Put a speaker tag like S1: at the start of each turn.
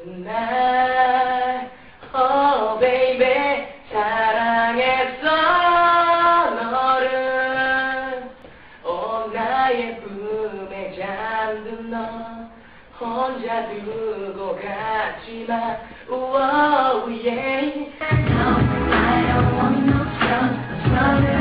S1: 날 Oh baby 사랑했어 너를 나의 품에 잠든 너 혼자 두고 갔지만 Whoa yeah I don't want no trouble